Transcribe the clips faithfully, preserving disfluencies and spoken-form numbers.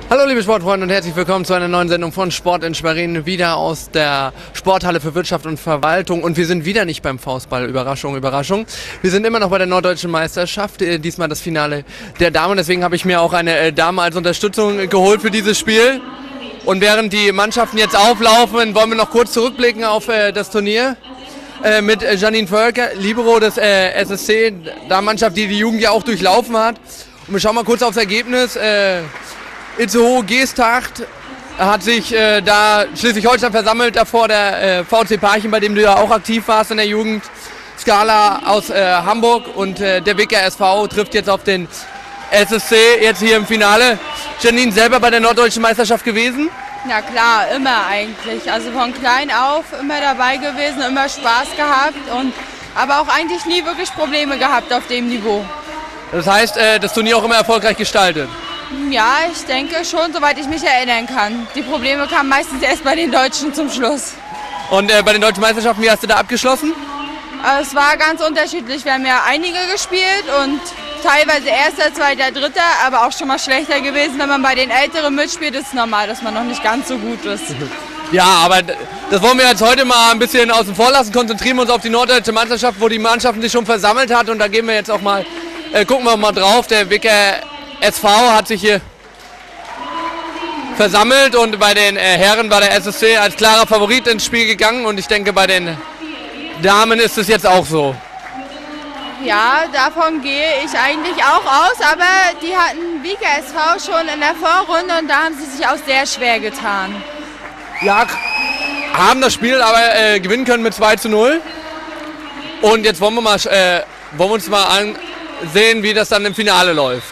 Hallo liebe Sportfreunde und herzlich willkommen zu einer neuen Sendung von Sport in Schwerin, wieder aus der Sporthalle für Wirtschaft und Verwaltung, und wir sind wieder nicht beim Faustball, Überraschung, Überraschung. Wir sind immer noch bei der Norddeutschen Meisterschaft, äh, diesmal das Finale der Damen, deswegen habe ich mir auch eine äh, Dame als Unterstützung geholt für dieses Spiel. Und während die Mannschaften jetzt auflaufen, wollen wir noch kurz zurückblicken auf äh, das Turnier äh, mit äh, Janine Völker, Libero des äh, S S C, der Mannschaft, die die Jugend ja auch durchlaufen hat. Und wir schauen mal kurz aufs Ergebnis. Äh, Itzehoe Geesthacht hat sich äh, da Schleswig-Holstein versammelt, davor der äh, V C Parchim, bei dem du ja auch aktiv warst in der Jugend. Skala aus äh, Hamburg und äh, der Wicker S V trifft jetzt auf den S S C, jetzt hier im Finale. Janine, selber bei der Norddeutschen Meisterschaft gewesen? Ja klar, immer eigentlich. Also von klein auf immer dabei gewesen, immer Spaß gehabt, und aber auch eigentlich nie wirklich Probleme gehabt auf dem Niveau. Das heißt, äh, das Turnier auch immer erfolgreich gestaltet? Ja, ich denke schon, soweit ich mich erinnern kann. Die Probleme kamen meistens erst bei den Deutschen zum Schluss. Und äh, bei den Deutschen Meisterschaften, wie hast du da abgeschlossen? Es war ganz unterschiedlich. Wir haben ja einige gespielt und teilweise erster, zweiter, dritter, aber auch schon mal schlechter gewesen. Wenn man bei den Älteren mitspielt, ist es normal, dass man noch nicht ganz so gut ist. Ja, aber das wollen wir jetzt heute mal ein bisschen außen vor lassen. Konzentrieren wir uns auf die Norddeutsche Meisterschaft, wo die Mannschaften sich schon versammelt hat. Und da gehen wir jetzt auch mal, äh, gucken wir mal drauf. Der Wicker S V hat sich hier versammelt und bei den äh, Herren war der S S C als klarer Favorit ins Spiel gegangen, und ich denke, bei den Damen ist es jetzt auch so. Ja, davon gehe ich eigentlich auch aus, aber die hatten Wicker S V schon in der Vorrunde und da haben sie sich auch sehr schwer getan. Ja, haben das Spiel aber äh, gewinnen können mit zwei zu null. Und jetzt wollen wir, mal, äh, wollen wir uns mal ansehen, wie das dann im Finale läuft.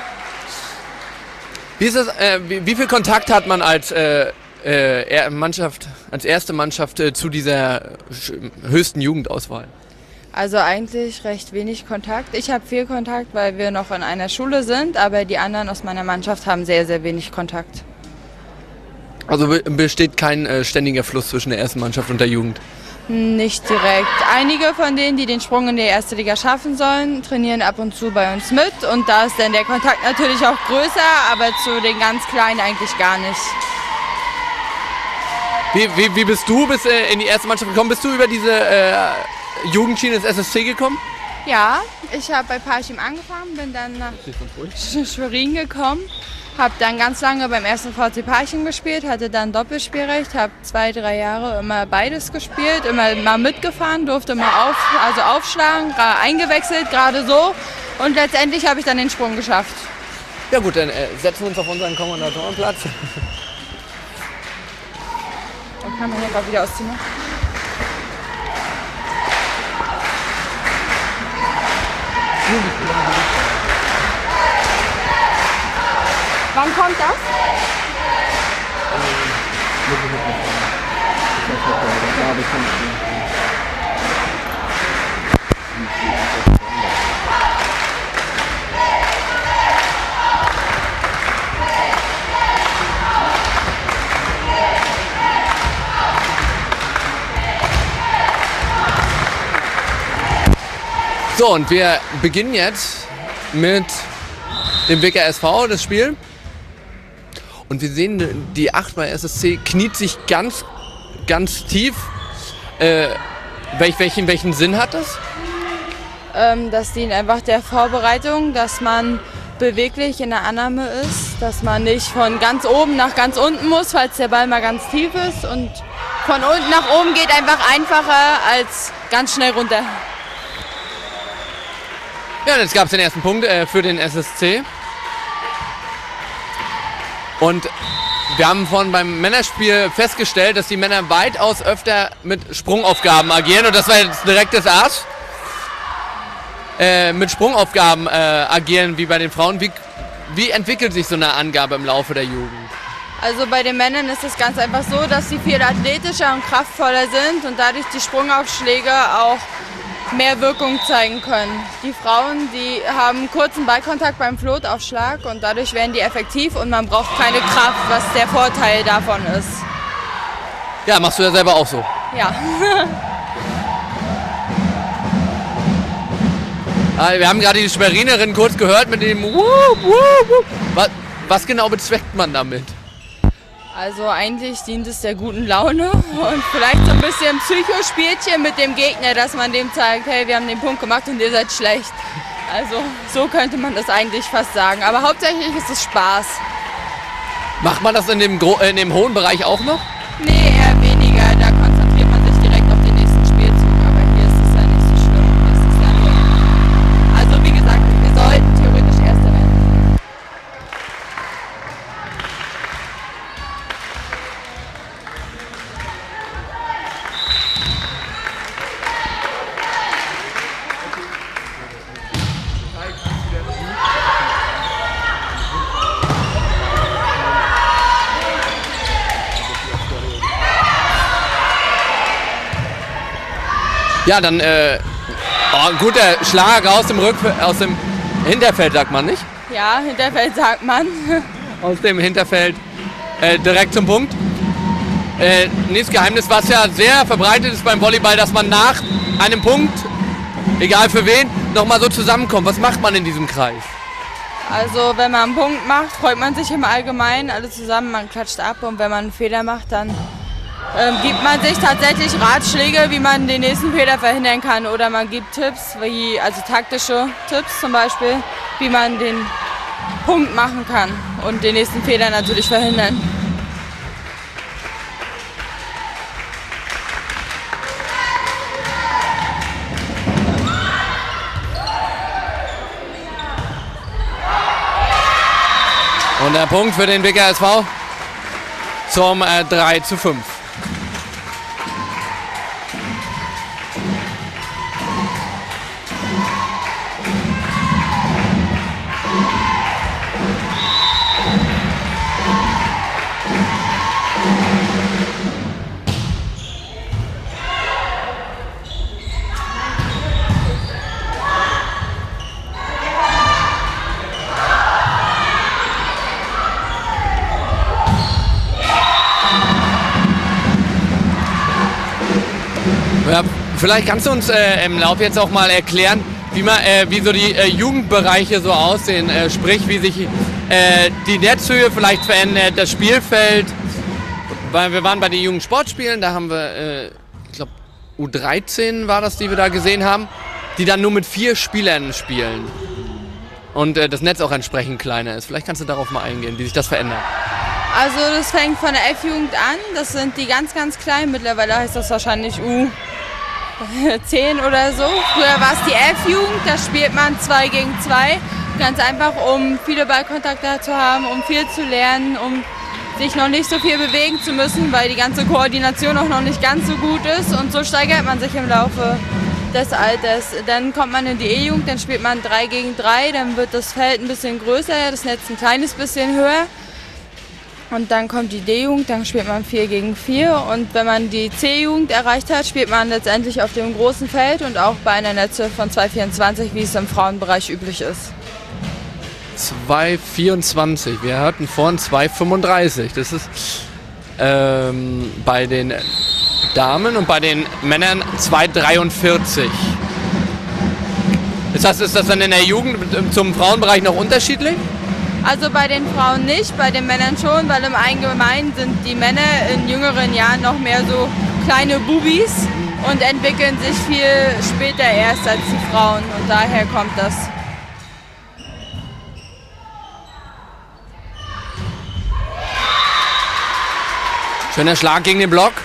Wie, ist das, äh, wie, wie viel Kontakt hat man als äh, äh, Mannschaft, als erste Mannschaft äh, zu dieser höchsten Jugendauswahl? Also eigentlich recht wenig Kontakt. Ich habe viel Kontakt, weil wir noch in einer Schule sind, aber die anderen aus meiner Mannschaft haben sehr, sehr wenig Kontakt. Also besteht kein äh, ständiger Fluss zwischen der ersten Mannschaft und der Jugend? Nicht direkt. Einige von denen, die den Sprung in die erste Liga schaffen sollen, trainieren ab und zu bei uns mit, und da ist dann der Kontakt natürlich auch größer, aber zu den ganz Kleinen eigentlich gar nicht. Wie, wie, wie bist du bis äh, in die erste Mannschaft gekommen? Bist du über diese äh, Jugendschiene des S S C gekommen? Ja, ich habe bei Parchim angefangen, bin dann nach Schwerin gekommen. Habe dann ganz lange beim ersten V C Parchim gespielt, hatte dann Doppelspielrecht, habe zwei, drei Jahre immer beides gespielt, immer mal mitgefahren, durfte mal auf, also aufschlagen, eingewechselt, gerade so. Und letztendlich habe ich dann den Sprung geschafft. Ja gut, dann äh, setzen wir uns auf unseren Kommandatorenplatz. Dann kann man ja gerade wieder ausziehen. Wann kommt das? So, und wir beginnen jetzt mit dem Wicker S V, das Spiel. Und wir sehen, die acht bei S S C kniet sich ganz, ganz tief. Äh, welch, welchen, welchen Sinn hat das? Ähm, das dient einfach der Vorbereitung, dass man beweglich in der Annahme ist, dass man nicht von ganz oben nach ganz unten muss, falls der Ball mal ganz tief ist. Und von unten nach oben geht einfach einfacher als ganz schnell runter. Ja, jetzt gab es den ersten Punkt äh, für den S S C. Und wir haben von beim Männerspiel festgestellt, dass die Männer weitaus öfter mit Sprungaufgaben agieren. Und das war jetzt direkt das Arsch. Äh, mit Sprungaufgaben äh, agieren wie bei den Frauen. Wie, wie entwickelt sich so eine Angabe im Laufe der Jugend? Also bei den Männern ist es ganz einfach so, dass sie viel athletischer und kraftvoller sind und dadurch die Sprungaufschläge auch mehr Wirkung zeigen können. Die Frauen, die haben kurzen Ballkontakt beim Flotaufschlag und dadurch werden die effektiv und man braucht keine Kraft, was der Vorteil davon ist. Ja, machst du ja selber auch so. Ja. Wir haben gerade die Schwerinerin kurz gehört mit dem Wup, Wup, Wup. Was, was genau bezweckt man damit? Also eigentlich dient es der guten Laune und vielleicht so ein bisschen Psychospielchen mit dem Gegner, dass man dem zeigt, hey, wir haben den Punkt gemacht und ihr seid schlecht. Also so könnte man das eigentlich fast sagen. Aber hauptsächlich ist es Spaß. Macht man das in dem, Gro in dem hohen Bereich auch noch? Nee, eher weniger. Da konzentriert man sich direkt auf den nächsten Spielzug. Aber hier ist es ja nicht so schlimm. Hier ist es ja nur. Also wie gesagt, wir sollten theoretisch Erster werden. Ja, dann äh, oh, ein guter Schlag aus dem Rück aus dem Hinterfeld, sagt man nicht? Ja, Hinterfeld sagt man. Aus dem Hinterfeld äh, direkt zum Punkt. Äh, nächstes Geheimnis, was ja sehr verbreitet ist beim Volleyball, dass man nach einem Punkt, egal für wen, nochmal so zusammenkommt. Was macht man in diesem Kreis? Also wenn man einen Punkt macht, freut man sich im Allgemeinen, alle zusammen, man klatscht ab und wenn man einen Fehler macht, dann ähm, gibt man sich tatsächlich Ratschläge, wie man den nächsten Fehler verhindern kann oder man gibt Tipps, wie, also taktische Tipps zum Beispiel, wie man den Punkt machen kann und den nächsten Fehler natürlich verhindern. Und der Punkt für den W K S V zum äh, drei zu fünf. Ja, vielleicht kannst du uns äh, im Lauf jetzt auch mal erklären, wie, man, äh, wie so die äh, Jugendbereiche so aussehen, äh, sprich wie sich äh, die Netzhöhe vielleicht verändert, das Spielfeld. Weil wir waren bei den Jugendsportspielen, da haben wir, äh, ich glaube U dreizehn war das, die wir da gesehen haben, die dann nur mit vier Spielern spielen. Und äh, das Netz auch entsprechend kleiner ist. Vielleicht kannst du darauf mal eingehen, wie sich das verändert. Also das fängt von der F-Jugend an, das sind die ganz, ganz kleinen, mittlerweile heißt das wahrscheinlich U zehn oder so. Früher war es die F-Jugend, da spielt man zwei gegen zwei, ganz einfach, um viele Ballkontakte zu haben, um viel zu lernen, um sich noch nicht so viel bewegen zu müssen, weil die ganze Koordination auch noch nicht ganz so gut ist und so steigert man sich im Laufe des Alters. Dann kommt man in die E-Jugend, dann spielt man drei gegen drei, dann wird das Feld ein bisschen größer, das Netz ein kleines bisschen höher. Und dann kommt die D-Jugend, dann spielt man vier gegen vier und wenn man die C-Jugend erreicht hat, spielt man letztendlich auf dem großen Feld und auch bei einer Netze von zwei vierundzwanzig, wie es im Frauenbereich üblich ist. zwei vierundzwanzig, wir hörten vorhin zwei fünfunddreißig, das ist ähm, bei den Damen und bei den Männern zwei dreiundvierzig. Ist das, ist das dann in der Jugend zum Frauenbereich noch unterschiedlich? Also bei den Frauen nicht, bei den Männern schon, weil im Allgemeinen sind die Männer in jüngeren Jahren noch mehr so kleine Bubis und entwickeln sich viel später erst als die Frauen und daher kommt das. Schöner Schlag gegen den Block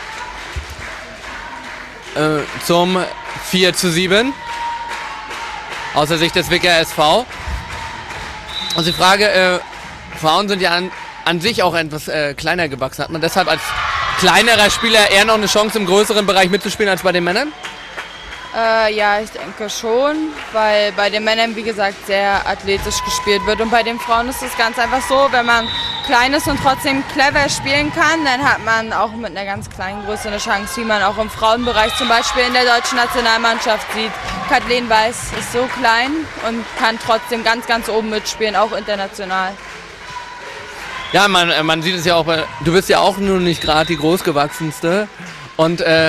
äh, zum vier zu sieben aus der Sicht des W K S V. Also die Frage, äh, Frauen sind ja an, an sich auch etwas äh, kleiner gewachsen. Hat man deshalb als kleinerer Spieler eher noch eine Chance, im größeren Bereich mitzuspielen als bei den Männern? Äh, ja, ich denke schon, weil bei den Männern, wie gesagt, sehr athletisch gespielt wird. Und bei den Frauen ist es ganz einfach so, wenn man klein ist und trotzdem clever spielen kann, dann hat man auch mit einer ganz kleinen Größe eine Chance, wie man auch im Frauenbereich zum Beispiel in der deutschen Nationalmannschaft sieht. Kathleen Weiß ist so klein und kann trotzdem ganz, ganz oben mitspielen, auch international. Ja, man, man sieht es ja auch, bei, du bist ja auch nur nicht gerade die großgewachsenste. Und äh,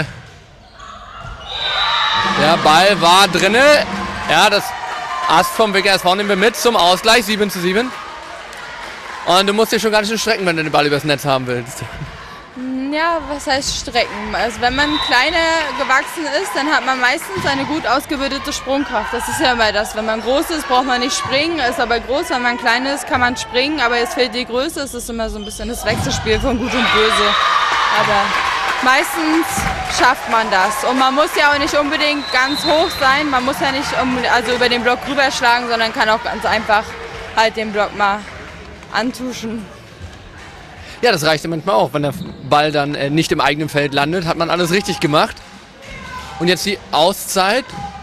der Ball war drinne. Ja, das Ast vom W K S V nehmen wir mit zum Ausgleich, sieben zu sieben. Und du musst dich schon ganz schön strecken, wenn du den Ball übers Netz haben willst. Ja, was heißt strecken? Also wenn man kleiner gewachsen ist, dann hat man meistens eine gut ausgebildete Sprungkraft. Das ist ja immer das. Wenn man groß ist, braucht man nicht springen, ist aber groß. Wenn man klein ist, kann man springen, aber es fehlt die Größe. Es ist immer so ein bisschen das Wechselspiel von Gut und Böse. Aber meistens schafft man das. Und man muss ja auch nicht unbedingt ganz hoch sein. Man muss ja nicht um, also über den Block rüberschlagen, sondern kann auch ganz einfach halt den Block mal antuschen. Ja, das reicht ja manchmal auch. Wenn der Ball dann äh, nicht im eigenen Feld landet, hat man alles richtig gemacht. Und jetzt die Auszeit,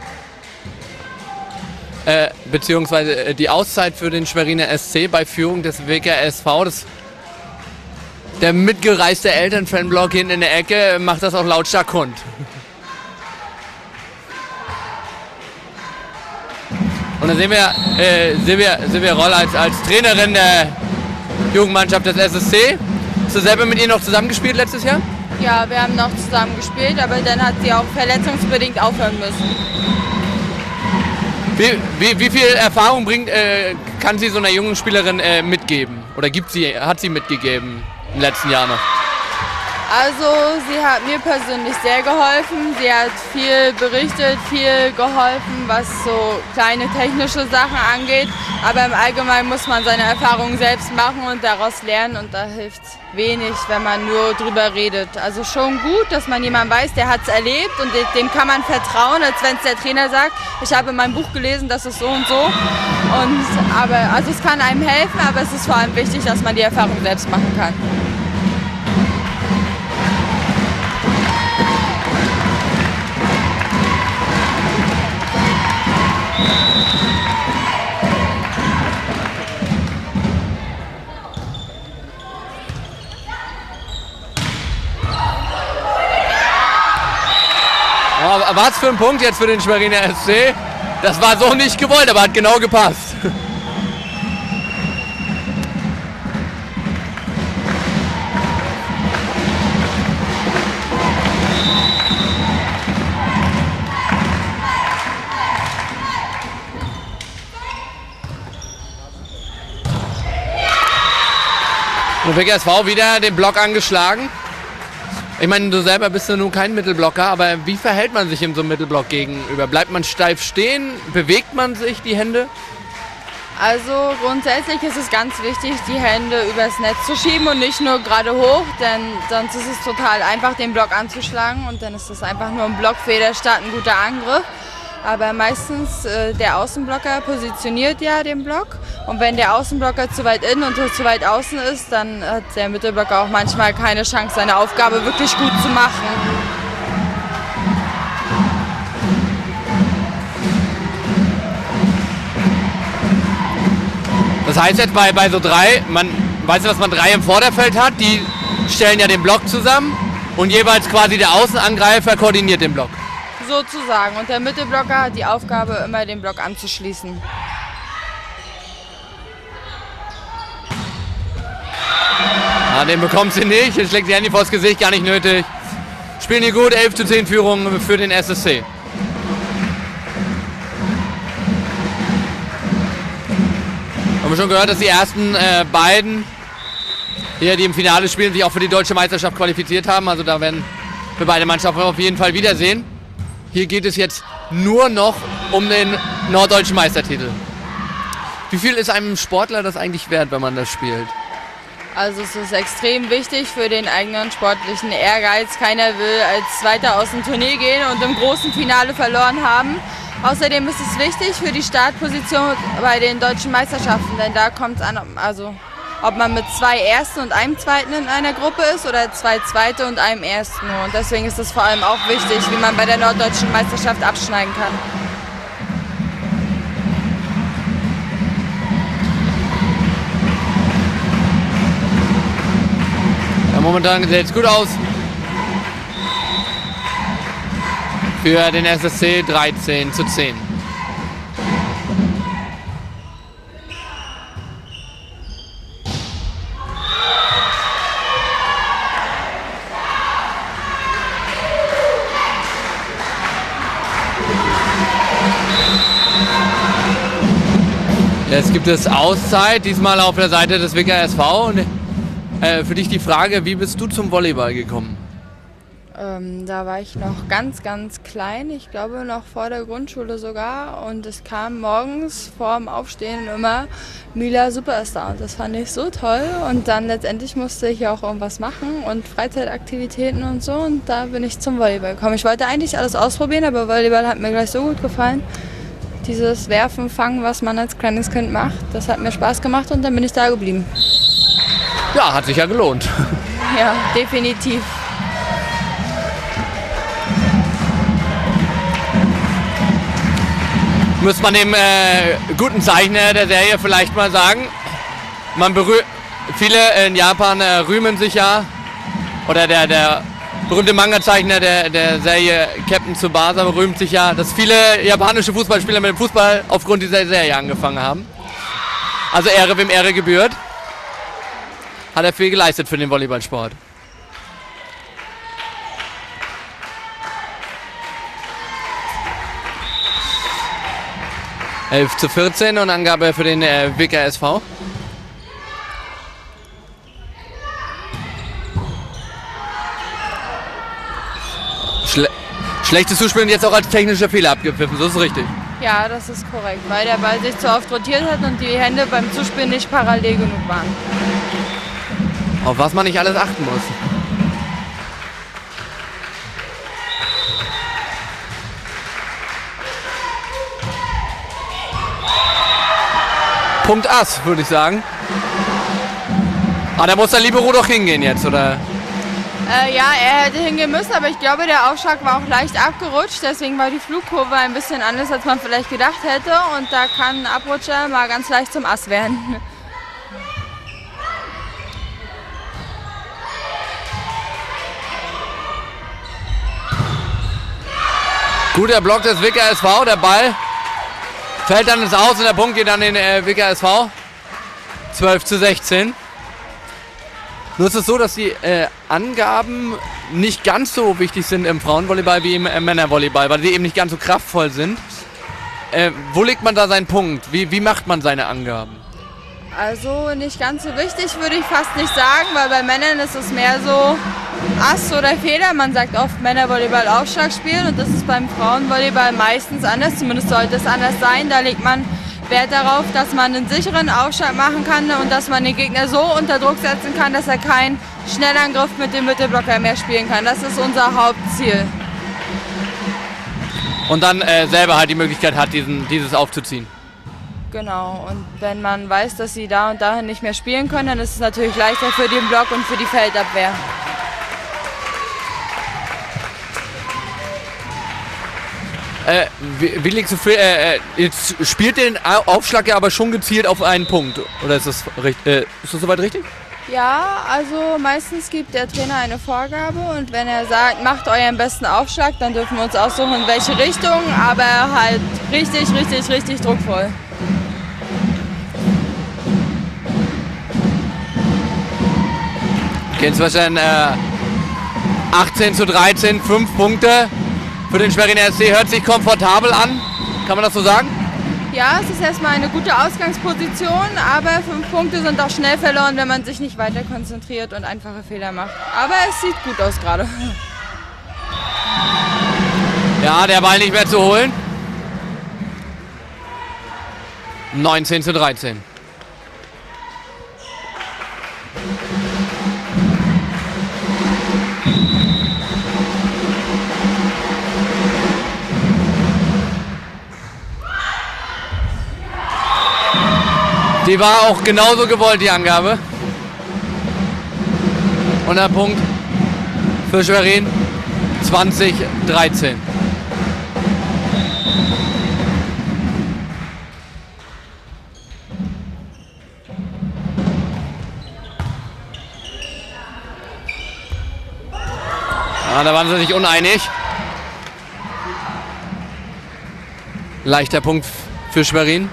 äh, beziehungsweise äh, die Auszeit für den Schweriner S C bei Führung des W K S V. Das, der mitgereiste Elternfanblock hinten in der Ecke macht das auch lautstark kund. Und dann sehen wir äh, Silvia, Silvia Roll als, als Trainerin der Jugendmannschaft des S S C. Hast du selber mit ihr noch zusammengespielt letztes Jahr? Ja, wir haben noch zusammen gespielt, aber dann hat sie auch verletzungsbedingt aufhören müssen. Wie, wie, wie viel Erfahrung bringt, äh, kann sie so einer jungen Spielerin äh, mitgeben? Oder gibt sie, hat sie mitgegeben im letzten Jahr noch? Also sie hat mir persönlich sehr geholfen. Sie hat viel berichtet, viel geholfen, was so kleine technische Sachen angeht. Aber im Allgemeinen muss man seine Erfahrungen selbst machen und daraus lernen. Und da hilft wenig, wenn man nur drüber redet. Also schon gut, dass man jemanden weiß, der hat es erlebt und dem kann man vertrauen, als wenn es der Trainer sagt, ich habe in meinem Buch gelesen, das ist so und so. Und, aber, also es kann einem helfen, aber es ist vor allem wichtig, dass man die Erfahrung selbst machen kann. Was für ein Punkt jetzt für den Schweriner S C? Das war so nicht gewollt, aber hat genau gepasst. Und W K S V wieder den Block angeschlagen. Ich meine, du selber bist ja nun kein Mittelblocker, aber wie verhält man sich in so einem Mittelblock gegenüber? Bleibt man steif stehen? Bewegt man sich die Hände? Also grundsätzlich ist es ganz wichtig, die Hände übers Netz zu schieben und nicht nur gerade hoch, denn sonst ist es total einfach, den Block anzuschlagen und dann ist es einfach nur ein Blockfeder statt ein guter Angriff. Aber meistens äh, der Außenblocker positioniert ja den Block und wenn der Außenblocker zu weit innen und zu weit außen ist, dann hat der Mittelblocker auch manchmal keine Chance, seine Aufgabe wirklich gut zu machen. Das heißt jetzt bei, bei so drei, man weiß ja, dass man drei im Vorderfeld hat, die stellen ja den Block zusammen und jeweils quasi der Außenangreifer koordiniert den Block. Sozusagen. Und der Mittelblocker hat die Aufgabe, immer den Block anzuschließen. Ah, den bekommt sie nicht. Jetzt schlägt die Handy vors Gesicht, gar nicht nötig. Spielen die gut, elf zu zehn Führung für den S S C. Haben wir schon gehört, dass die ersten äh, beiden hier, die im Finale spielen, sich auch für die deutsche Meisterschaft qualifiziert haben. Also da werden wir beide Mannschaften auf jeden Fall wiedersehen. Hier geht es jetzt nur noch um den norddeutschen Meistertitel. Wie viel ist einem Sportler das eigentlich wert, wenn man das spielt? Also es ist extrem wichtig für den eigenen sportlichen Ehrgeiz. Keiner will als Zweiter aus dem Turnier gehen und im großen Finale verloren haben. Außerdem ist es wichtig für die Startposition bei den deutschen Meisterschaften, denn da kommt es an, also ob man mit zwei Ersten und einem Zweiten in einer Gruppe ist oder zwei Zweite und einem Ersten. Und deswegen ist es vor allem auch wichtig, wie man bei der norddeutschen Meisterschaft abschneiden kann. Ja, momentan sieht es gut aus. Für den S S C dreizehn zu zehn. Es gibt gibt es Auszeit, diesmal auf der Seite des W K S V. Und äh, für dich die Frage, wie bist du zum Volleyball gekommen? Ähm, da war ich noch ganz, ganz klein, ich glaube noch vor der Grundschule sogar. Und es kam morgens vorm Aufstehen immer Mila Superstar. Und das fand ich so toll. Und dann letztendlich musste ich auch irgendwas machen und Freizeitaktivitäten und so. Und da bin ich zum Volleyball gekommen. Ich wollte eigentlich alles ausprobieren, aber Volleyball hat mir gleich so gut gefallen. Dieses Werfen, Fangen, was man als kleines Kind macht, das hat mir Spaß gemacht und dann bin ich da geblieben. Ja, hat sich ja gelohnt. Ja, definitiv. Muss man dem äh, guten Zeichner der Serie vielleicht mal sagen. Man berüh viele in Japan äh, rühmen sich ja, oder der, der berühmte Manga-Zeichner der, der Serie Captain Tsubasa rühmt sich ja, dass viele japanische Fußballspieler mit dem Fußball aufgrund dieser Serie angefangen haben. Also Ehre, wem Ehre gebührt. Hat er viel geleistet für den Volleyballsport. elf zu vierzehn und Angabe für den äh, W K S V. Schle Schlechtes Zuspielen jetzt auch als technischer Fehler abgepfiffen, so ist es richtig. Ja, das ist korrekt, weil der Ball sich zu oft rotiert hat und die Hände beim Zuspielen nicht parallel genug waren. Auf was man nicht alles achten muss. Punkt Ass, würde ich sagen. Ah, da muss der Libero doch hingehen jetzt, oder? Äh, ja, er hätte hingehen müssen, aber ich glaube, der Aufschlag war auch leicht abgerutscht. Deswegen war die Flugkurve ein bisschen anders, als man vielleicht gedacht hätte. Und da kann ein Abrutscher mal ganz leicht zum Ass werden. Guter Block des W K S V, der Ball fällt dann ins Aus und der Punkt geht an den äh, W K S V. zwölf zu sechzehn. Nur ist es so, dass die äh, Angaben nicht ganz so wichtig sind im Frauenvolleyball wie im äh, Männervolleyball, weil die eben nicht ganz so kraftvoll sind. Äh, wo legt man da seinen Punkt? Wie, wie macht man seine Angaben? Also nicht ganz so wichtig, würde ich fast nicht sagen, weil bei Männern ist es mehr so Ass oder Fehler. Man sagt oft Männervolleyball Aufschlag spielen und das ist beim Frauenvolleyball meistens anders, zumindest sollte es anders sein. Da legt man Wert darauf, dass man einen sicheren Aufschlag machen kann und dass man den Gegner so unter Druck setzen kann, dass er keinen Schnellangriff mit dem Mittelblocker mehr spielen kann. Das ist unser Hauptziel. Und dann äh, selber halt die Möglichkeit hat, diesen, dieses aufzuziehen. Genau, und wenn man weiß, dass sie da und dahin nicht mehr spielen können, dann ist es natürlich leichter für den Block und für die Feldabwehr. Äh, wie, wie liegst du für, äh, jetzt spielt den Aufschlag ja aber schon gezielt auf einen Punkt, oder ist das, äh, ist das soweit richtig? Ja, also meistens gibt der Trainer eine Vorgabe und wenn er sagt, macht euren besten Aufschlag, dann dürfen wir uns aussuchen, in welche Richtung, aber halt richtig, richtig, richtig druckvoll. Okay, inzwischen äh, achtzehn zu dreizehn, fünf Punkte. Für den Schweriner S C hört sich komfortabel an, kann man das so sagen? Ja, es ist erstmal eine gute Ausgangsposition, aber fünf Punkte sind auch schnell verloren, wenn man sich nicht weiter konzentriert und einfache Fehler macht. Aber es sieht gut aus gerade. Ja, der Ball nicht mehr zu holen. neunzehn zu dreizehn. Die war auch genauso gewollt, die Angabe. Und der Punkt für Schwerin zwanzig dreizehn. Ja, da waren sie sich uneinig. Leichter Punkt für Schwerin.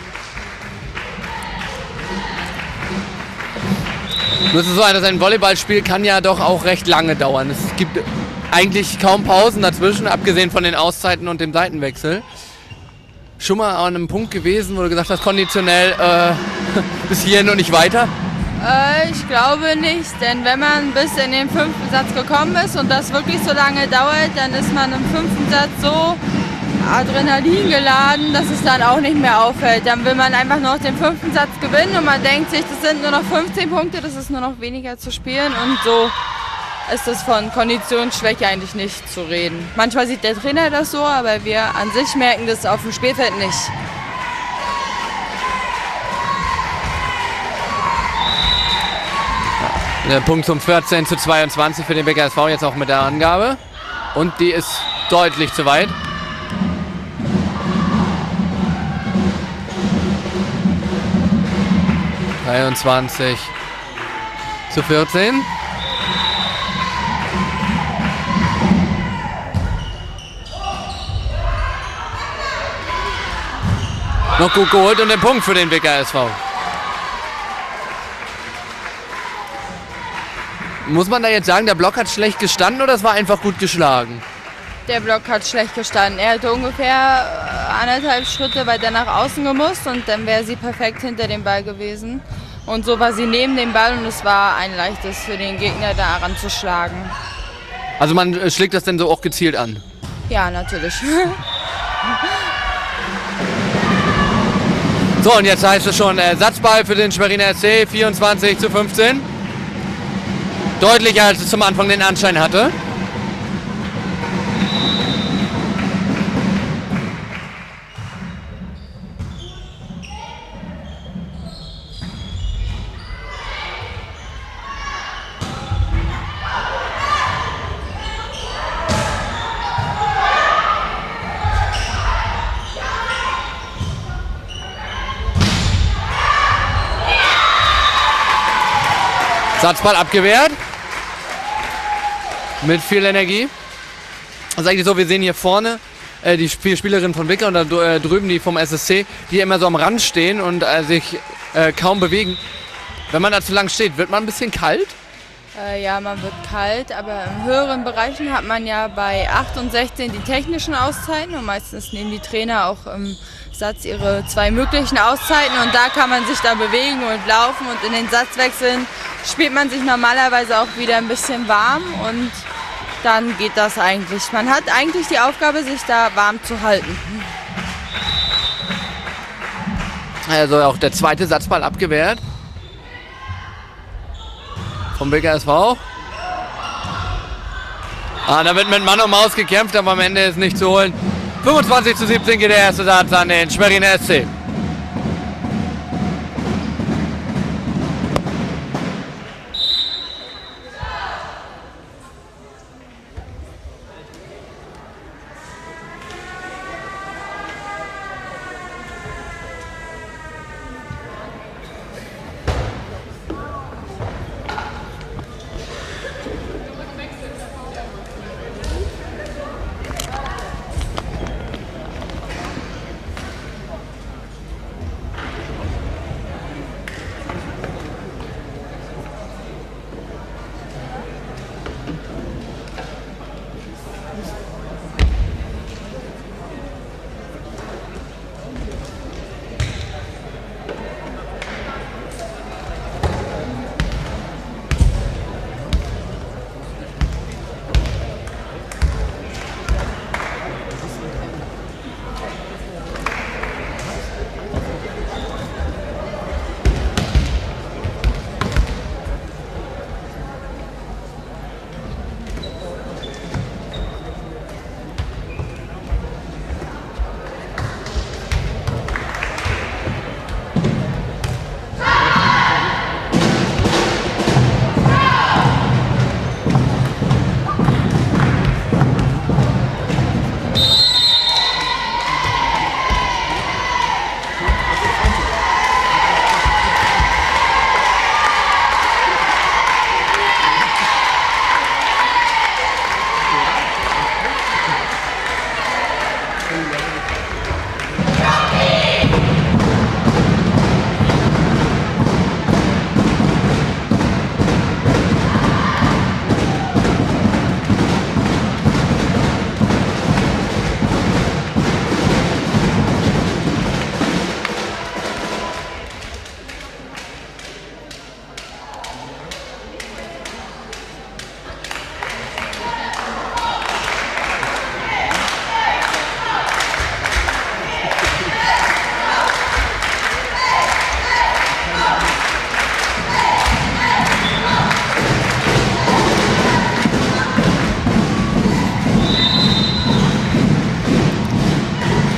Nur ist es so, dass ein Volleyballspiel kann ja doch auch recht lange dauern. Es gibt eigentlich kaum Pausen dazwischen, abgesehen von den Auszeiten und dem Seitenwechsel. schon mal an einem Punkt gewesen, wo du gesagt hast, konditionell äh, bis hierhin und nicht weiter? Äh, ich glaube nicht, denn wenn man bis in den fünften Satz gekommen ist und das wirklich so lange dauert, dann ist man im fünften Satz so Adrenalin geladen, dass es dann auch nicht mehr auffällt. Dann will man einfach noch den fünften Satz gewinnen und man denkt sich, das sind nur noch fünfzehn Punkte, das ist nur noch weniger zu spielen und so ist es von Konditionsschwäche eigentlich nicht zu reden. Manchmal sieht der Trainer das so, aber wir an sich merken das auf dem Spielfeld nicht. Der Punkt zum vierzehn zu zweiundzwanzig für den B K S V, jetzt auch mit der Angabe. Und die ist deutlich zu weit. dreiundzwanzig zu vierzehn. Noch gut geholt und den Punkt für den B K S V. Muss man da jetzt sagen, der Block hat schlecht gestanden oder es war einfach gut geschlagen? Der Block hat schlecht gestanden. Er hätte ungefähr anderthalb Schritte weiter nach außen gemusst und dann wäre sie perfekt hinter dem Ball gewesen. Und so war sie neben dem Ball und es war ein leichtes für den Gegner, da ranzuschlagen. Also man schlägt das denn so auch gezielt an? Ja, natürlich. So, und jetzt heißt es schon äh, Satzball für den Schweriner S C, vierundzwanzig zu fünfzehn. Deutlicher, als es zum Anfang den Anschein hatte. Satzball abgewehrt. Mit viel Energie. Das ist eigentlich so, wir sehen hier vorne äh, die vier Spielerinnen von Wickler und da äh, drüben die vom S S C, die immer so am Rand stehen und äh, sich äh, kaum bewegen. Wenn man da zu lang steht, wird man ein bisschen kalt? Äh, ja, man wird kalt, aber in höheren Bereichen hat man ja bei acht und sechzehn die technischen Auszeiten und meistens nehmen die Trainer auch im Satz ihre zwei möglichen Auszeiten und da kann man sich da bewegen und laufen und in den Satzwechseln spielt man sich normalerweise auch wieder ein bisschen warm und dann geht das eigentlich. Man hat eigentlich die Aufgabe, sich da warm zu halten. Also auch der zweite Satzball abgewehrt. Vom B K S V. Ah, da wird mit Mann und Maus gekämpft, aber am Ende ist nicht zu holen. fünfundzwanzig zu siebzehn geht der erste Satz an den Schweriner S C.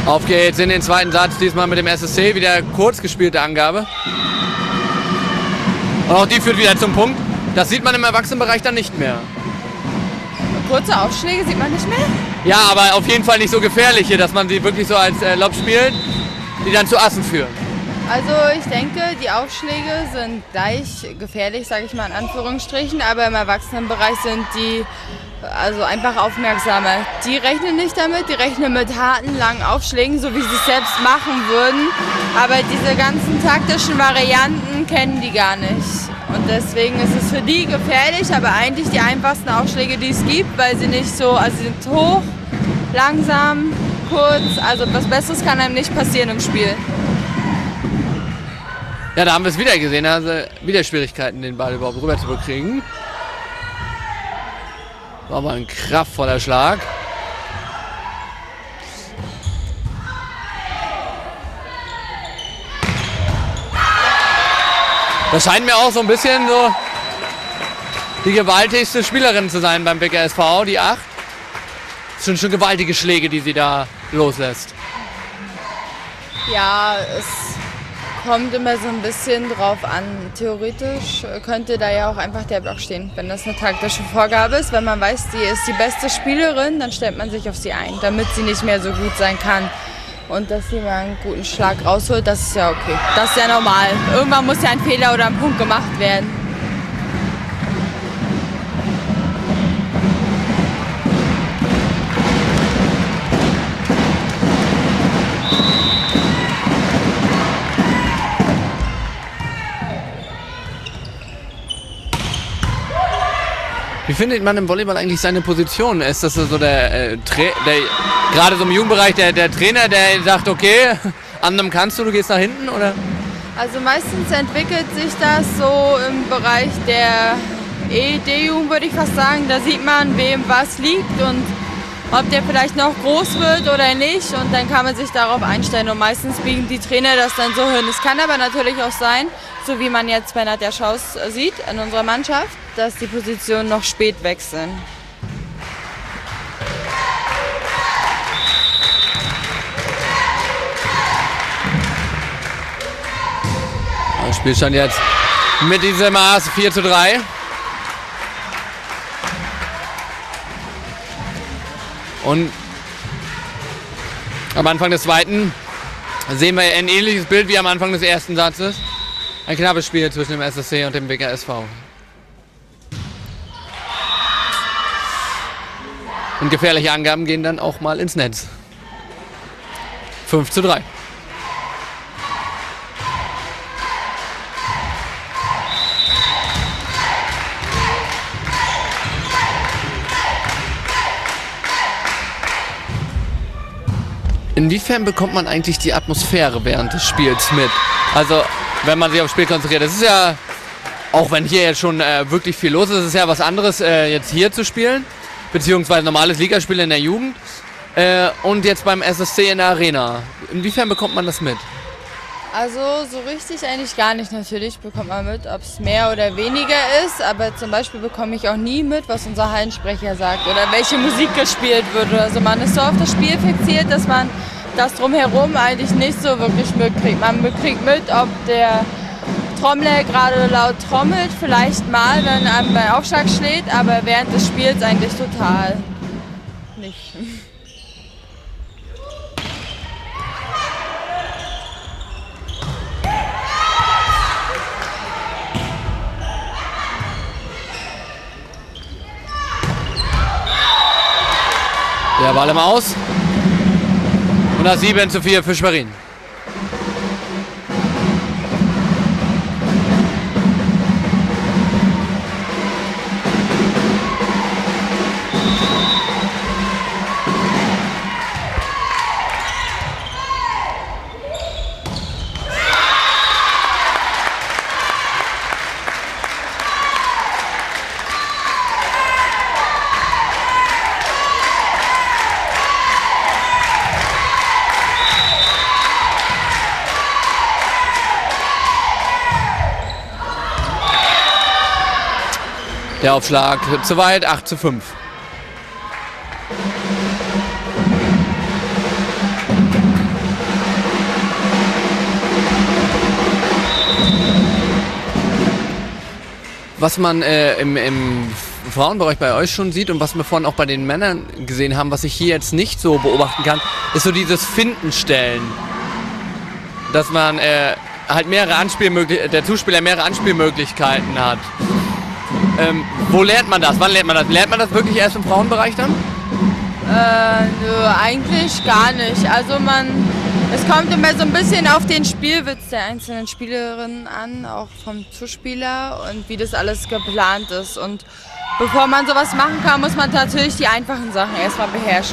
Auf geht's in den zweiten Satz, diesmal mit dem S S C, wieder kurz gespielte Angabe. Und auch die führt wieder zum Punkt. Das sieht man im Erwachsenenbereich dann nicht mehr. Kurze Aufschläge sieht man nicht mehr? Ja, aber auf jeden Fall nicht so gefährliche, dass man sie wirklich so als äh, Lob spielt, die dann zu Assen führen. Also ich denke, die Aufschläge sind gleich gefährlich, sage ich mal in Anführungsstrichen, aber im Erwachsenenbereich sind die also einfach aufmerksamer. Die rechnen nicht damit, die rechnen mit harten, langen Aufschlägen, so wie sie es selbst machen würden. Aber diese ganzen taktischen Varianten kennen die gar nicht. Und deswegen ist es für die gefährlich, aber eigentlich die einfachsten Aufschläge, die es gibt, weil sie nicht so, also sie sind hoch, langsam, kurz, also was Besseres kann einem nicht passieren im Spiel. Ja, da haben wir es wieder gesehen, also wieder Schwierigkeiten, den Ball überhaupt rüber zu bekriegen. War mal ein kraftvoller Schlag. Das scheint mir auch so ein bisschen so die gewaltigste Spielerin zu sein beim B K S V, die acht. Das sind schon gewaltige Schläge, die sie da loslässt. Ja, es kommt immer so ein bisschen drauf an. Theoretisch könnte da ja auch einfach der Block stehen, wenn das eine taktische Vorgabe ist. Wenn man weiß, die ist die beste Spielerin, dann stellt man sich auf sie ein, damit sie nicht mehr so gut sein kann. Und dass sie mal einen guten Schlag rausholt, das ist ja okay. Das ist ja normal. Irgendwann muss ja ein Fehler oder ein Punkt gemacht werden. Wie findet man im Volleyball eigentlich seine Position? Ist das so der, äh, der gerade so im Jugendbereich der, der Trainer, der sagt, okay, anderem kannst du, du gehst nach hinten, oder? Also meistens entwickelt sich das so im Bereich der E D-Jugend, würde ich fast sagen. Da sieht man, wem was liegt und ob der vielleicht noch groß wird oder nicht. Und dann kann man sich darauf einstellen. Und meistens biegen die Trainer das dann so hin. Es kann aber natürlich auch sein, so wie man jetzt bei Nadja Schaus sieht in unserer Mannschaft, dass die Positionen noch spät wechseln. Das Spielstand jetzt mit diesem Maß vier zu drei. Und am Anfang des zweiten sehen wir ein ähnliches Bild wie am Anfang des ersten Satzes. Ein knappes Spiel zwischen dem S S C und dem B K S V. Und gefährliche Angaben gehen dann auch mal ins Netz. fünf zu drei. Inwiefern bekommt man eigentlich die Atmosphäre während des Spiels mit? Also, wenn man sich aufs Spiel konzentriert. Das ist ja, auch wenn hier jetzt schon äh, wirklich viel los ist, ist es ja was anderes, äh, jetzt hier zu spielen, beziehungsweise normales Ligaspiel in der Jugend äh, und jetzt beim S S C in der Arena. Inwiefern bekommt man das mit? Also so richtig eigentlich gar nicht. Natürlich bekommt man mit, ob es mehr oder weniger ist, aber zum Beispiel bekomme ich auch nie mit, was unser Hallensprecher sagt oder welche Musik gespielt wird. Also man ist so auf das Spiel fixiert, dass man das drumherum eigentlich nicht so wirklich mitkriegt. Man kriegt mit, ob der Trommler gerade laut trommelt, vielleicht mal, wenn einem beim Aufschlag schlägt, aber während des Spiels eigentlich total nicht. Der Ball im Aus. Und das sieben zu vier für Schwerin. Der Aufschlag zu weit, acht zu fünf. Was man äh, im, im Frauenbereich bei euch schon sieht und was wir vorhin auch bei den Männern gesehen haben, was ich hier jetzt nicht so beobachten kann, ist so dieses Findenstellen. Dass man äh, halt mehrere Anspielmöglichkeiten, der Zuspieler mehrere Anspielmöglichkeiten hat. Ähm, wo lernt man das? Wann lernt man das? Lernt man das wirklich erst im Frauenbereich dann? Äh, nö, eigentlich gar nicht. Also man, es kommt immer so ein bisschen auf den Spielwitz der einzelnen Spielerinnen an, auch vom Zuspieler und wie das alles geplant ist. Und bevor man sowas machen kann, muss man natürlich die einfachen Sachen erstmal beherrschen.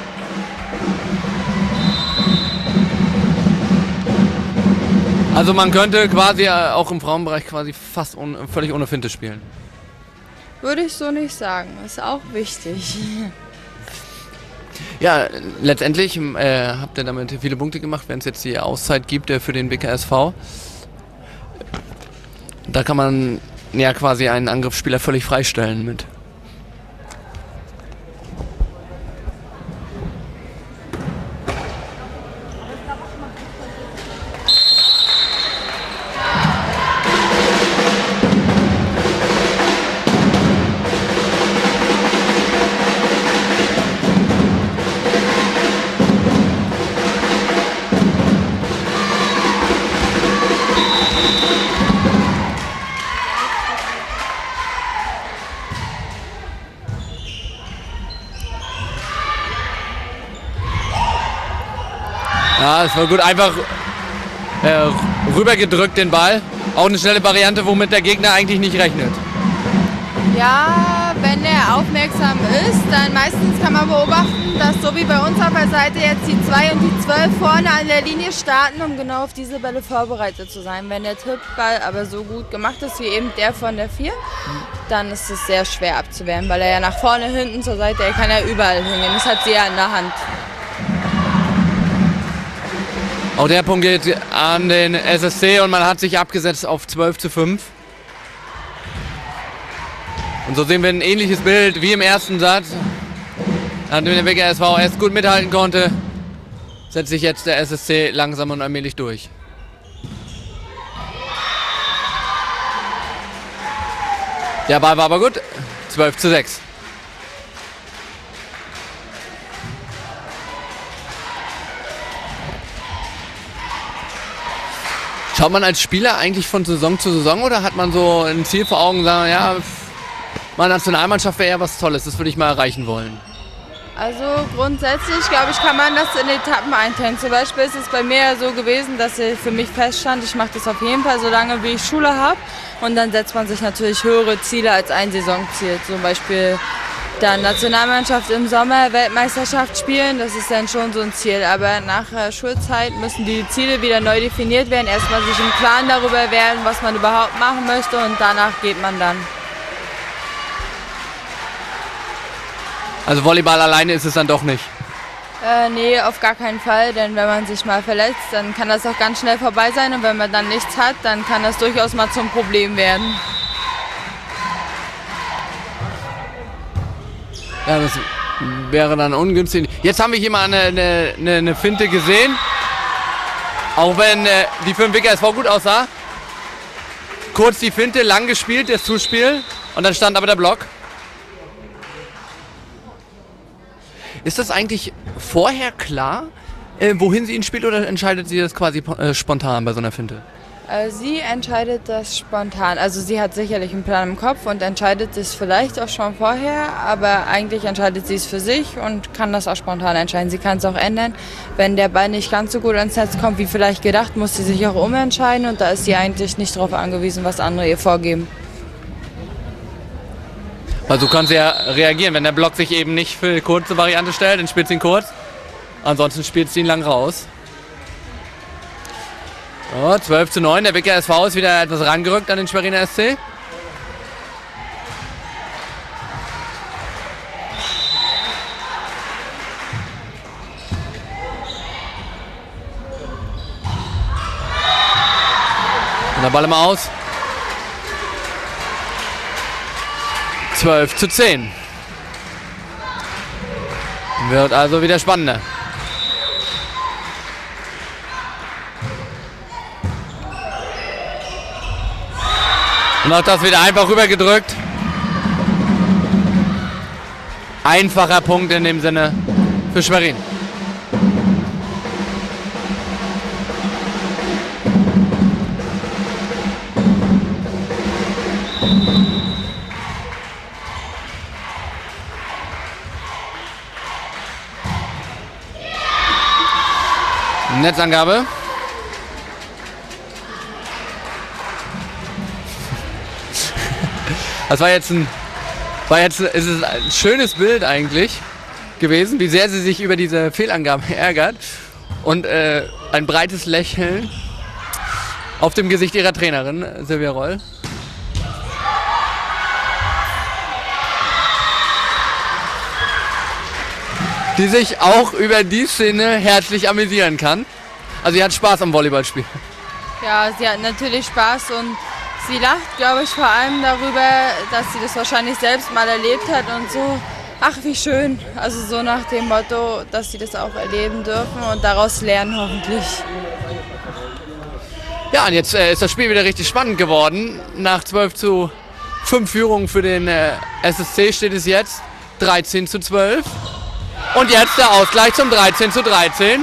Also man könnte quasi auch im Frauenbereich quasi fast un, völlig ohne Finte spielen. Würde ich so nicht sagen, ist auch wichtig. Ja, letztendlich äh, habt ihr damit viele Punkte gemacht, wenn es jetzt die Auszeit gibt äh, für den W K S V. Da kann man ja quasi einen Angriffsspieler völlig freistellen mit. Ja, es war gut, einfach äh, rübergedrückt den Ball. Auch eine schnelle Variante, womit der Gegner eigentlich nicht rechnet. Ja, wenn er aufmerksam ist, dann meistens kann man beobachten, dass so wie bei uns auf der Seite jetzt die zwei und die zwölf vorne an der Linie starten, um genau auf diese Bälle vorbereitet zu sein. Wenn der Tippball aber so gut gemacht ist wie eben der von der vier, dann ist es sehr schwer abzuwehren, weil er ja nach vorne, hinten, zur Seite, er kann ja überall hingehen. Das hat sie ja in der Hand. Auch der Punkt geht an den S S C und man hat sich abgesetzt auf zwölf zu fünf. Und so sehen wir ein ähnliches Bild wie im ersten Satz. Nachdem der W K S V erst gut mithalten konnte, setzt sich jetzt der S S C langsam und allmählich durch. Der Ball war aber gut. zwölf zu sechs. Schaut man als Spieler eigentlich von Saison zu Saison oder hat man so ein Ziel vor Augen, sagen, ja, meine Nationalmannschaft wäre ja was Tolles, das würde ich mal erreichen wollen? Also grundsätzlich, glaube ich, kann man das in Etappen einteilen. Zum Beispiel ist es bei mir ja so gewesen, dass ich für mich feststand, ich mache das auf jeden Fall so lange, wie ich Schule habe. Und dann setzt man sich natürlich höhere Ziele als ein Saisonziel. Zum Beispiel dann Nationalmannschaft im Sommer, Weltmeisterschaft spielen, das ist dann schon so ein Ziel. Aber nach der Schulzeit müssen die Ziele wieder neu definiert werden. Erstmal sich im Klaren darüber werden, was man überhaupt machen möchte und danach geht man dann. Also Volleyball alleine ist es dann doch nicht? Äh, nee, auf gar keinen Fall, denn wenn man sich mal verletzt, dann kann das auch ganz schnell vorbei sein und wenn man dann nichts hat, dann kann das durchaus mal zum Problem werden. Ja, das wäre dann ungünstig. Jetzt haben wir hier mal eine, eine, eine Finte gesehen, auch wenn äh, die für den W K S V gut aussah. Kurz die Finte, lang gespielt, das Zuspiel und dann stand aber der Block. Ist das eigentlich vorher klar, äh, wohin sie ihn spielt oder entscheidet sie das quasi äh, spontan bei so einer Finte? Äh, sie entscheidet das spontan. Also sie hat sicherlich einen Plan im Kopf und entscheidet es vielleicht auch schon vorher, aber eigentlich entscheidet sie es für sich und kann das auch spontan entscheiden. Sie kann es auch ändern. Wenn der Ball nicht ganz so gut ans Netz kommt wie vielleicht gedacht, muss sie sich auch umentscheiden und da ist sie eigentlich nicht darauf angewiesen, was andere ihr vorgeben. Also kann sie ja reagieren, wenn der Block sich eben nicht für die kurze Variante stellt, dann spielt sie ihn kurz. Ansonsten spielt sie ihn lang raus. Oh, zwölf zu neun, der W K S V ist wieder etwas rangerückt an den Schweriner S C. Und der Ball im Aus. zwölf zu zehn. Wird also wieder spannender. Und auch das wieder einfach rübergedrückt. Einfacher Punkt in dem Sinne für Schwerin. Netzangabe. Das war jetzt ein, war jetzt ist es ein schönes Bild eigentlich gewesen, wie sehr sie sich über diese Fehlangabe ärgert und äh, ein breites Lächeln auf dem Gesicht ihrer Trainerin Silvia Roll. Die sich auch über die Szene herzlich amüsieren kann. Also sie hat Spaß am Volleyballspiel. Ja, sie hat natürlich Spaß und sie lacht, glaube ich, vor allem darüber, dass sie das wahrscheinlich selbst mal erlebt hat und so, ach wie schön. Also so nach dem Motto, dass sie das auch erleben dürfen und daraus lernen hoffentlich. Ja, und jetzt äh, ist das Spiel wieder richtig spannend geworden. Nach zwölf zu fünf Führungen für den äh, S S C steht es jetzt dreizehn zu zwölf. Und jetzt der Ausgleich zum dreizehn zu dreizehn.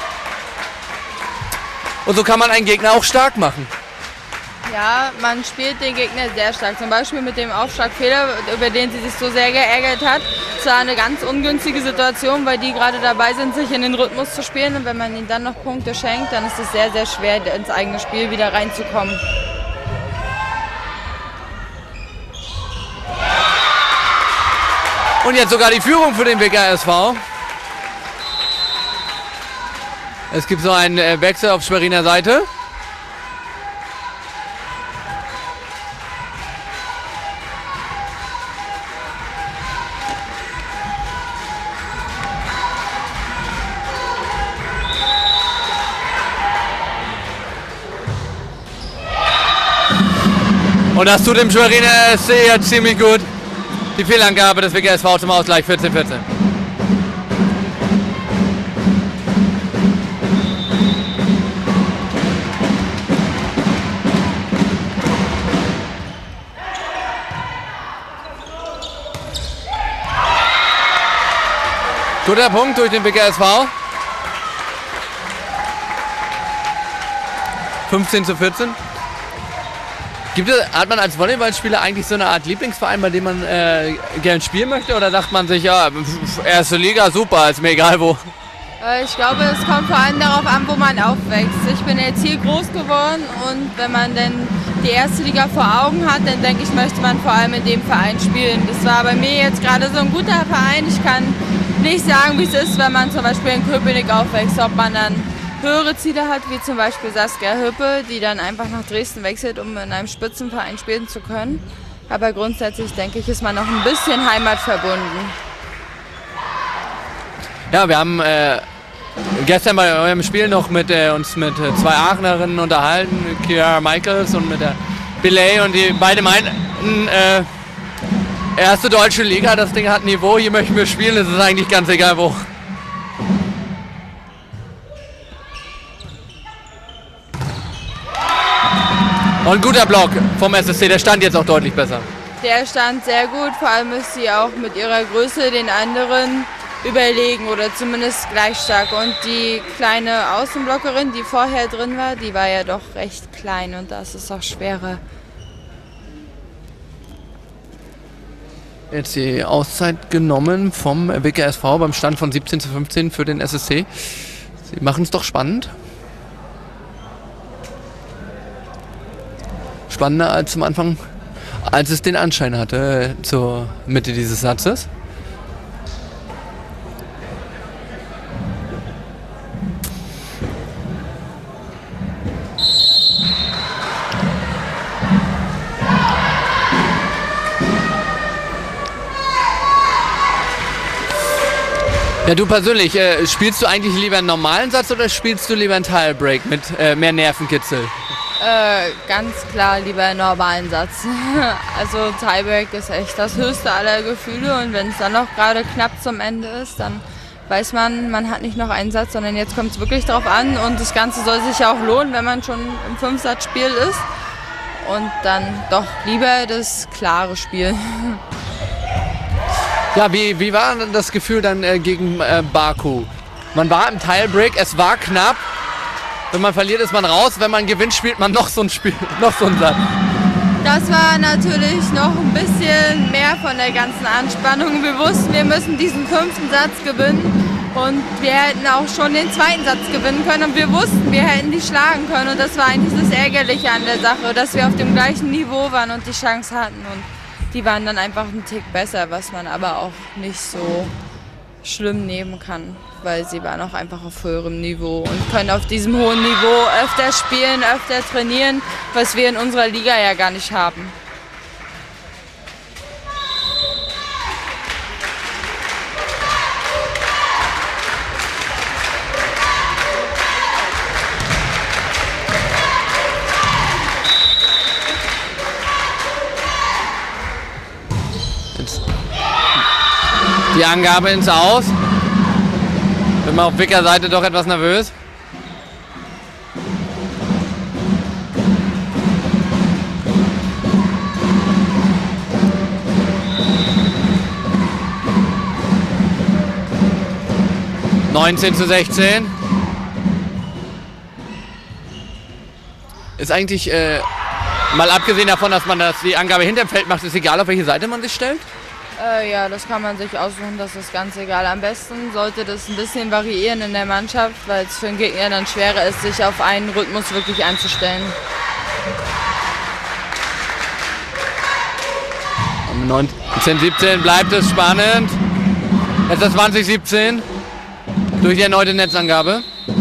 Und so kann man einen Gegner auch stark machen. Ja, man spielt den Gegner sehr stark. Zum Beispiel mit dem Aufschlagfehler, über den sie sich so sehr geärgert hat. Es war eine ganz ungünstige Situation, weil die gerade dabei sind, sich in den Rhythmus zu spielen. Und wenn man ihnen dann noch Punkte schenkt, dann ist es sehr, sehr schwer, ins eigene Spiel wieder reinzukommen. Und jetzt sogar die Führung für den W K S V. Es gibt so einen Wechsel auf Schweriner Seite. Und das tut dem Schweriner S C jetzt ziemlich gut. Die Fehlangabe des W K S V zum Ausgleich vierzehn vierzehn. Guter Punkt durch den W K S V. fünfzehn zu vierzehn. Gibt es, hat man als Volleyballspieler eigentlich so eine Art Lieblingsverein, bei dem man äh, gern spielen möchte? Oder sagt man sich, ja, erste Liga, super, ist mir egal wo? Ich glaube, es kommt vor allem darauf an, wo man aufwächst. Ich bin jetzt hier groß geworden und wenn man dann die erste Liga vor Augen hat, dann denke ich, möchte man vor allem in dem Verein spielen. Das war bei mir jetzt gerade so ein guter Verein. Ich kann nicht sagen, wie es ist, wenn man zum Beispiel in Köpenick aufwächst, ob man dann höhere Ziele hat, wie zum Beispiel Saskia Hüppe, die dann einfach nach Dresden wechselt, um in einem Spitzenverein spielen zu können. Aber grundsätzlich denke ich, ist man noch ein bisschen heimatverbunden. Ja, wir haben äh, gestern bei eurem Spiel noch mit äh, uns mit äh, zwei Aachenerinnen unterhalten, Kiara Michaels und mit der Belay, und die beide meinten, äh, erste deutsche Liga, das Ding hat Niveau, hier möchten wir spielen, es ist eigentlich ganz egal wo. Und ein guter Block vom S S C, der stand jetzt auch deutlich besser. Der stand sehr gut, vor allem ist sie auch mit ihrer Größe den anderen überlegen oder zumindest gleich stark. Und die kleine Außenblockerin, die vorher drin war, die war ja doch recht klein und das ist auch schwerer. Jetzt die Auszeit genommen vom W K S V beim Stand von siebzehn zu fünfzehn für den S S C. Sie machen es doch spannend. Spannender als zum Anfang, als es den Anschein hatte zur Mitte dieses Satzes. Ja, du persönlich, äh, spielst du eigentlich lieber einen normalen Satz oder spielst du lieber einen Tiebreak mit äh, mehr Nervenkitzel? Äh, ganz klar lieber einen normalen Satz. Also Tiebreak ist echt das höchste aller Gefühle und wenn es dann noch gerade knapp zum Ende ist, dann weiß man, man hat nicht noch einen Satz, sondern jetzt kommt es wirklich drauf an und das Ganze soll sich ja auch lohnen, wenn man schon im Fünfsatzspiel ist. und dann doch lieber das klare Spiel. Ja, wie, wie war denn das Gefühl dann äh, gegen äh, Baku? Man war im Tiebreak, es war knapp. Wenn man verliert, ist man raus. Wenn man gewinnt, spielt man noch so ein Spiel, noch so einen Satz. Das war natürlich noch ein bisschen mehr von der ganzen Anspannung. Wir wussten, wir müssen diesen fünften Satz gewinnen und wir hätten auch schon den zweiten Satz gewinnen können und wir wussten, wir hätten die schlagen können und das war eigentlich das Ärgerliche an der Sache, dass wir auf dem gleichen Niveau waren und die Chance hatten und die waren dann einfach einen Tick besser, was man aber auch nicht so schlimm nehmen kann, weil sie waren auch einfach auf höherem Niveau und können auf diesem hohen Niveau öfter spielen, öfter trainieren, was wir in unserer Liga ja gar nicht haben. Die Angabe ins Aus. Bin mal auf Wicker Seite doch etwas nervös. neunzehn zu sechzehn. Ist eigentlich, äh, mal abgesehen davon, dass man das, die Angabe hinterm Feld macht, ist egal, auf welche Seite man sich stellt? Äh, ja, das kann man sich aussuchen, das ist ganz egal. Am besten sollte das ein bisschen variieren in der Mannschaft, weil es für den Gegner dann schwerer ist, sich auf einen Rhythmus wirklich einzustellen. neunzehn siebzehn bleibt es spannend. Jetzt ist zwanzig siebzehn durch die erneute Netzangabe.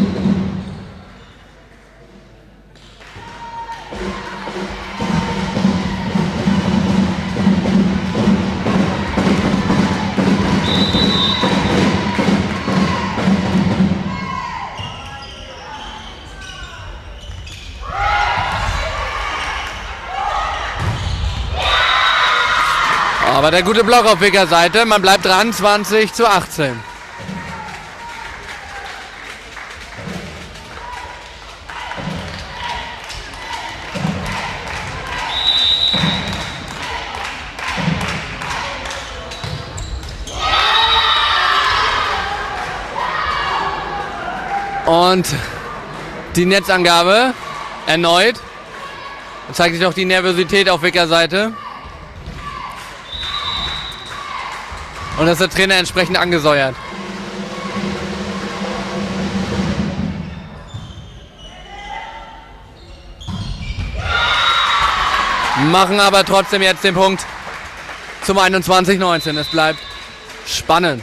Aber der gute Block auf Wicker Seite. Man bleibt dran, zwanzig zu achtzehn. Und die Netzangabe erneut. Da zeigt sich doch die Nervosität auf Wicker Seite. Und das ist der Trainer entsprechend angesäuert. Machen aber trotzdem jetzt den Punkt zum einundzwanzig neunzehn. Es bleibt spannend.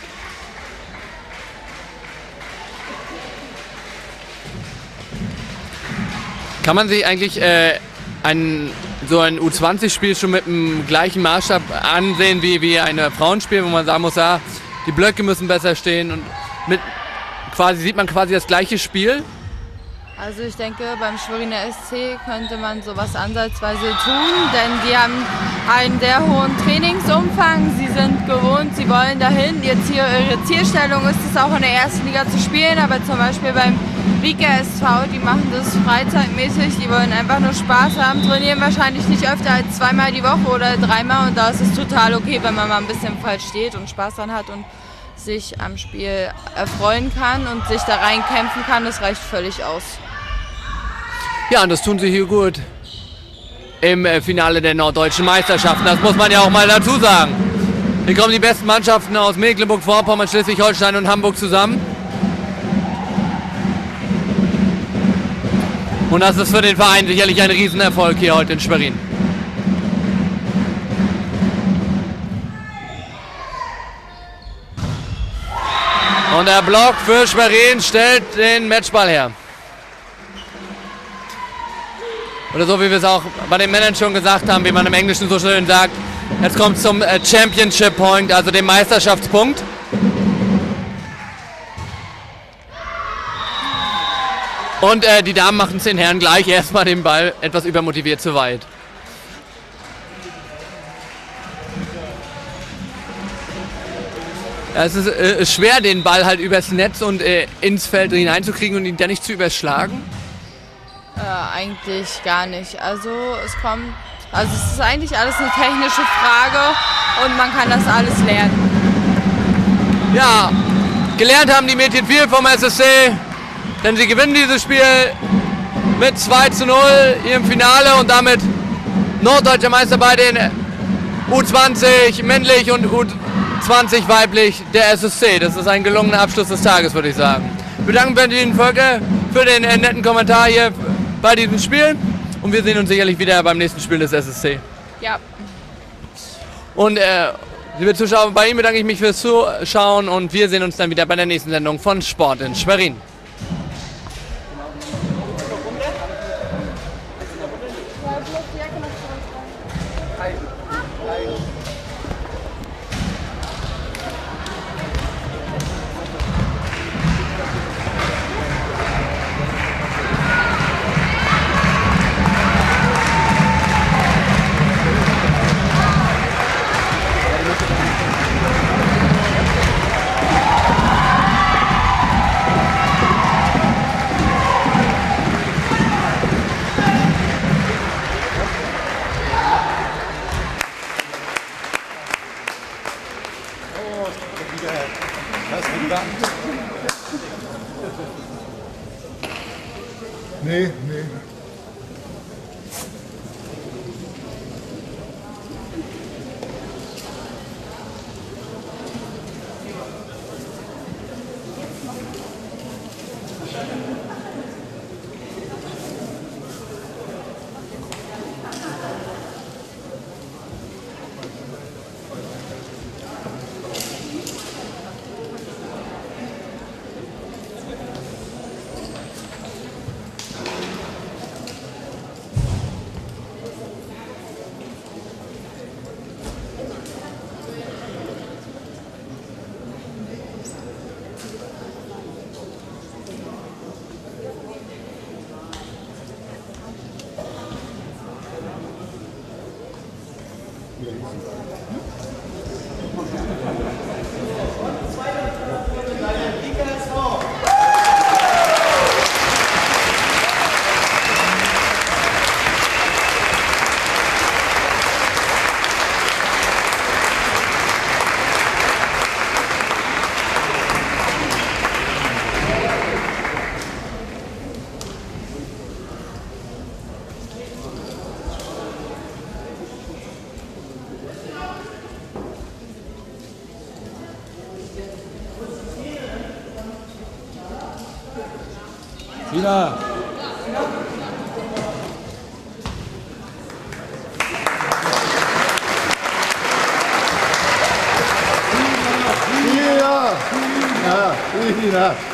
Kann man sich eigentlich äh, ein so ein U zwanzig Spiel schon mit dem gleichen Maßstab ansehen wie, wie ein Frauenspiel, wo man sagen muss, ja, die Blöcke müssen besser stehen und mit quasi sieht man quasi das gleiche Spiel? Also ich denke, beim Schweriner S C könnte man sowas ansatzweise tun, denn die haben einen sehr hohen Trainingsumfang, sie sind gewohnt, sie wollen dahin, ihr Ziel, ihre Zielstellung ist es auch in der ersten Liga zu spielen, aber zum Beispiel beim Wicker S V, die machen das freizeitmäßig, die wollen einfach nur Spaß haben, trainieren wahrscheinlich nicht öfter als zweimal die Woche oder dreimal und da ist es total okay, wenn man mal ein bisschen falsch steht und Spaß dran hat und sich am Spiel erfreuen kann und sich da reinkämpfen kann, das reicht völlig aus. Ja, und das tun sie hier gut im Finale der norddeutschen Meisterschaften. Das muss man ja auch mal dazu sagen. Hier kommen die besten Mannschaften aus Mecklenburg-Vorpommern, Schleswig-Holstein und Hamburg zusammen. Und das ist für den Verein sicherlich ein Riesenerfolg hier heute in Schwerin. Und der Block für Schwerin stellt den Matchball her. Oder so wie wir es auch bei den Männern schon gesagt haben, wie man im Englischen so schön sagt. Jetzt kommt es zum Championship Point, also dem Meisterschaftspunkt. Und äh, die Damen machen es den Herren gleich erstmal den Ball etwas übermotiviert zu weit. Ja, es ist äh, schwer, den Ball halt übers Netz und äh, ins Feld hineinzukriegen und ihn dann nicht zu überschlagen. Äh, eigentlich gar nicht. Also es kommt, also es ist eigentlich alles eine technische Frage und man kann das alles lernen. Ja, gelernt haben die Mädchen viel vom S S C, denn sie gewinnen dieses Spiel mit zwei zu null hier im Finale und damit norddeutscher Meister bei den U zwanzig männlich und U zwanzig weiblich der S S C. Das ist ein gelungener Abschluss des Tages, würde ich sagen. Wir danken Benjamin Völke für den äh, netten Kommentar hier bei diesem Spiel und wir sehen uns sicherlich wieder beim nächsten Spiel des S S C. Ja. Und äh, liebe Zuschauer, bei Ihnen bedanke ich mich fürs Zuschauen und wir sehen uns dann wieder bei der nächsten Sendung von Sport in Schwerin. Nee, nee. Wieder. Ja, ja, ja.